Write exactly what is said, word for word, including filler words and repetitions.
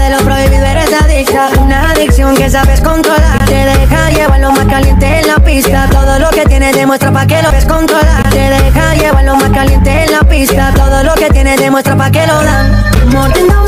de lo prohibido eres adicta. Una adicción que sabes controlar. Te deja llevar lo más caliente en la pista. Todo lo que tienes demuestra pa' que lo ves controlar. Te deja llevar lo más caliente en la pista. Todo lo que tienes demuestra pa' que lo dan. Mordiendo